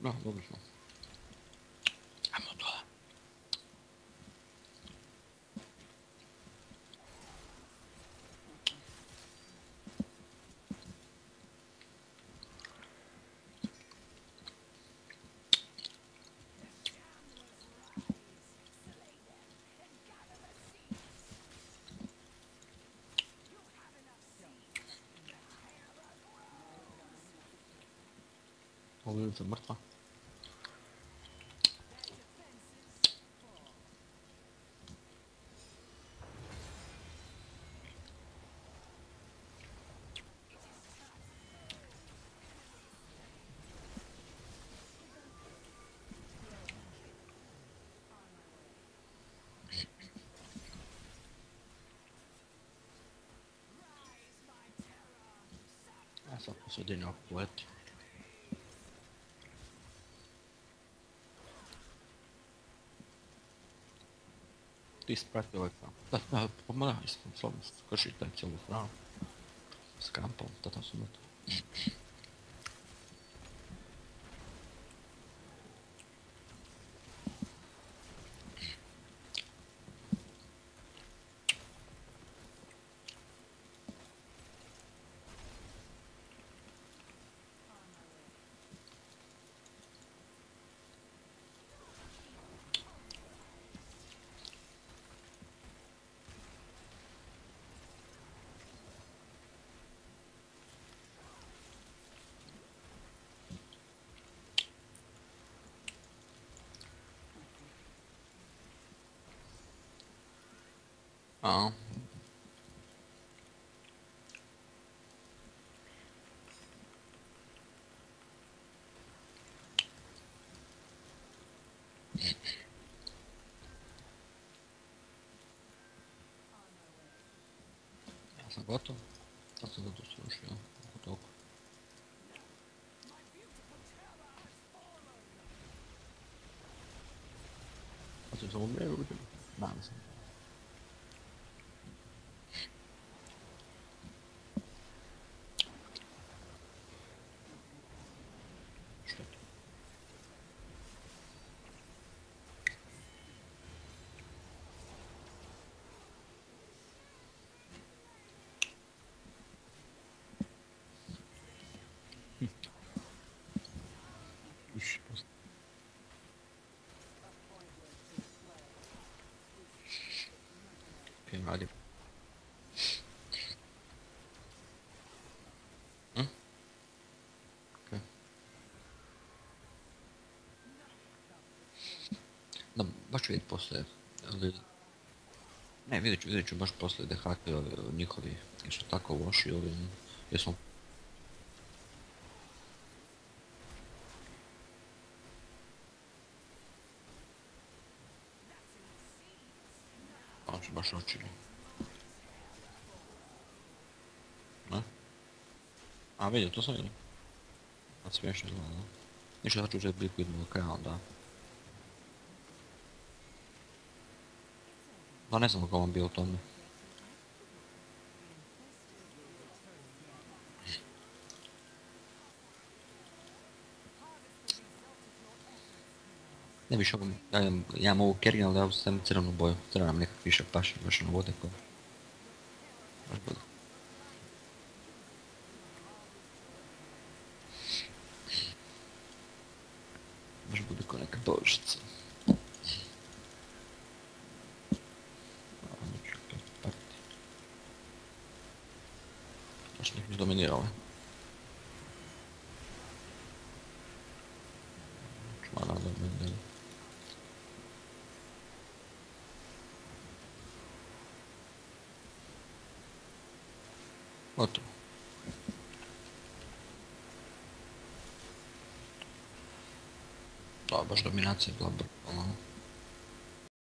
Da, dobro smo. Ajmo dole. Ovo je mrtva. Ja sad posjedinja oko poleti. Ti sprati ovaj kram. Da, pomagaj sam, slobno krši taj cijelu stranu. S krampom, tata su mrtvi. A. Ja sam gotov. Sad sam zato slušio. Oko toliko. Sad sam samo umreo ljudi. Nadam se. Više posto. Okej, radi. Okej. Da, baš ću vidjeti poslije. Ne, vidjet ću baš poslije DHT njihovi. Jesu tako loši ovi. Jesmo. Oni su baš očili. Ne? A vidio, to sam vidio. A smiješno izgleda, da. Ništa da ću uzeti bliku idemo do kraja onda. Da, ne znam kako vam bio u tome. Ne više ovo, ja imam ovu kergin, ali ja sam crvenu boju. Treba nam nekak više paše, baš ono vode koje. Baš bude. Baš bude ko neka božica. Baš nek mi dominirao. Čmana dominirao. Gotovo. Da, baš dominacija je bila brkalna.